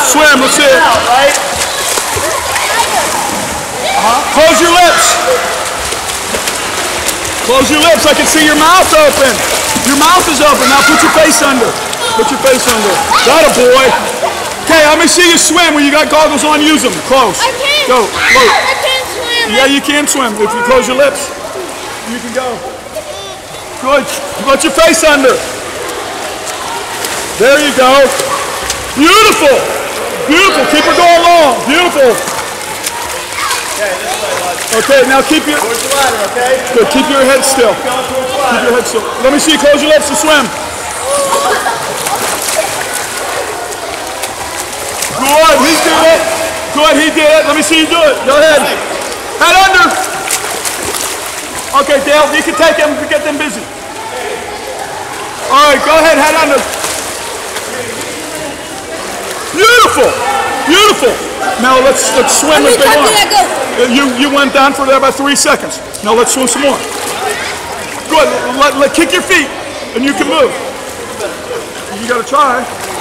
Swim, let's see it. Close your lips. Close your lips. I can see your mouth open. Your mouth is open. Now put your face under. Put your face under. That a boy. Okay, let me see you swim. When you got goggles on, use them. Close. I can't. Go. I can't swim. Yeah, you can swim. If you close your lips, you can go. Good. Put your face under. There you go. Beautiful. Beautiful. Keep her going long. Beautiful. Okay, now keep your... Towards the ladder, okay? Good. Keep your head still. Keep your head still. Let me see you close your lips to swim. Good. He did it. Good. He did it. Let me see you do it. Go ahead. Head under. Okay, Dale, you can take them to get them busy. All right, go ahead. Head under. Beautiful. Beautiful. Now let's swim if they want. You went down for about 3 seconds. Now let's swim some more. Good. Kick your feet, and you can move. You got to try.